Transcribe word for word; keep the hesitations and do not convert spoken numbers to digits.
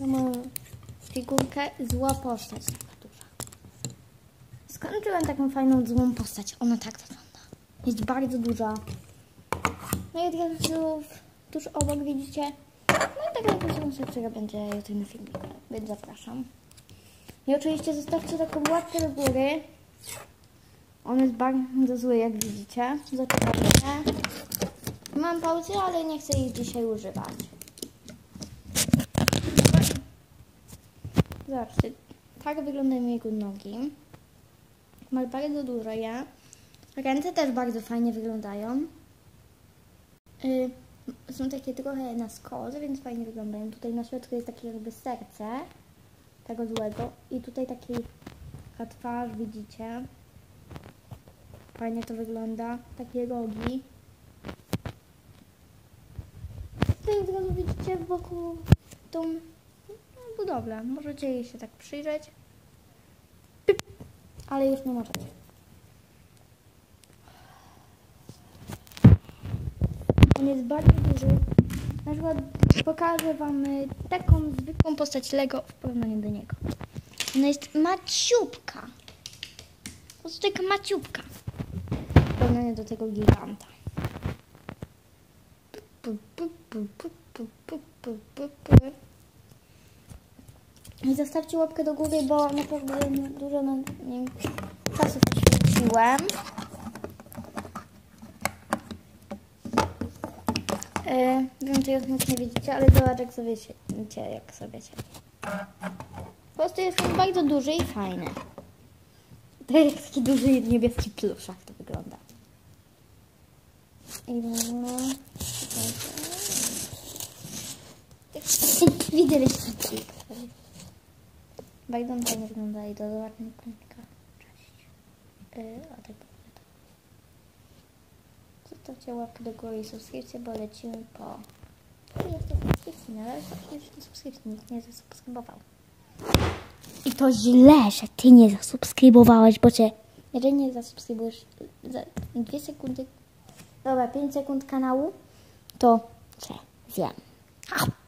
na moją figurkę zła postać taka duża. Skończyłem taką fajną złą postać. Ona tak wygląda. Jest bardzo duża. No i od razu tuż obok widzicie. No i taka informacja, która będzie jutro na filmiku. Więc zapraszam. I oczywiście zostawcie taką łapkę do góry. On jest bardzo zły, jak widzicie. Zaczekajcie. Mam pauzę, ale nie chcę ich dzisiaj używać. Zobaczcie, tak wyglądają jego nogi. Ma bardzo dużo je. Ręce też bardzo fajnie wyglądają. Yy, są takie trochę na skos, więc fajnie wyglądają. Tutaj na środku jest takie jakby serce tego złego. I tutaj taki, taka twarz, widzicie. Fajnie to wygląda. Takie rogi. Tutaj od razu widzicie wokół tą budowlę. Możecie jej się tak przyjrzeć. Ale już nie możecie. On jest bardzo duży. Na przykład pokażę wam taką zwykłą postać Lego w porównaniu do niego. Ona jest maciupka. Po prostu taka maciupka. W porównaniu do tego giganta. I zostawcie łapkę do góry, bo naprawdę dużo na nim czasu poświęciłem. Yy, wiem, że już nic nie widzicie, ale zobacz, jak sobie siedzi, jak sobie siedzi. Po prostu jest on bardzo duży i fajny. To jest taki duży niebieski pluszak to wygląda. I no... Widzieliście trik. Bardzo fajnie wygląda i do zobacznika. Cześć. Yy, o tak wygląda. Zostawcie łapkę do góry i subskrypcję, bo lecimy po... Jest to subskrypcji, ale jeszcze subskrypcji nikt nie zasubskrybował. I to źle, że ty nie zasubskrybowałeś, bo cię... Jeżeli nie zasubskrybujesz za dwie sekundy... Dobra, pięć sekund kanału, to cię zjem.